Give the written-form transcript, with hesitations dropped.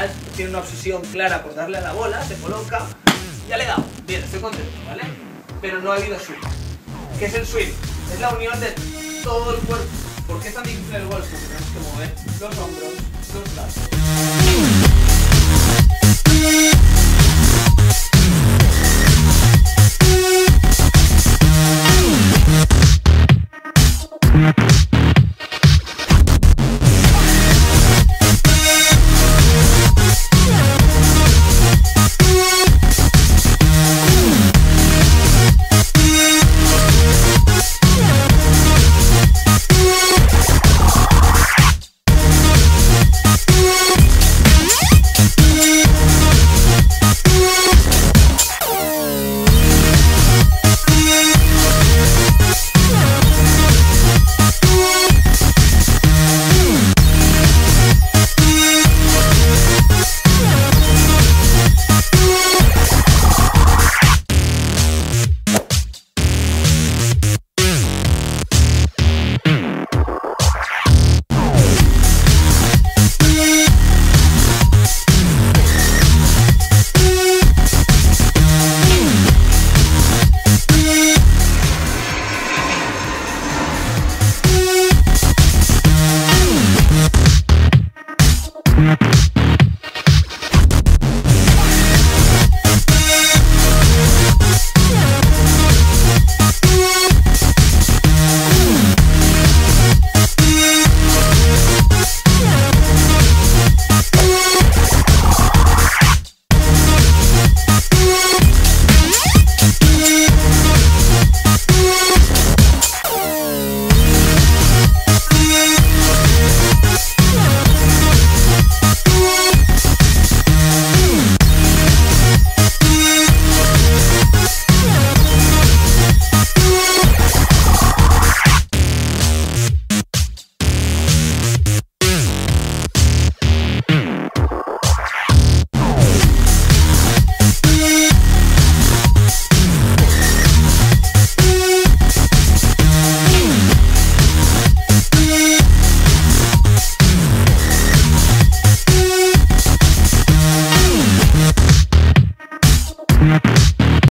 ya tiene una obsesión clara por darle a la bola, se coloca, ya le he dado, bien, estoy contento, ¿vale? Pero no ha habido swing. ¿Qué es el swing? Es la unión de todo el cuerpo. ¿Por qué es tan difícil el golf? Porque tenemos que mover los hombros,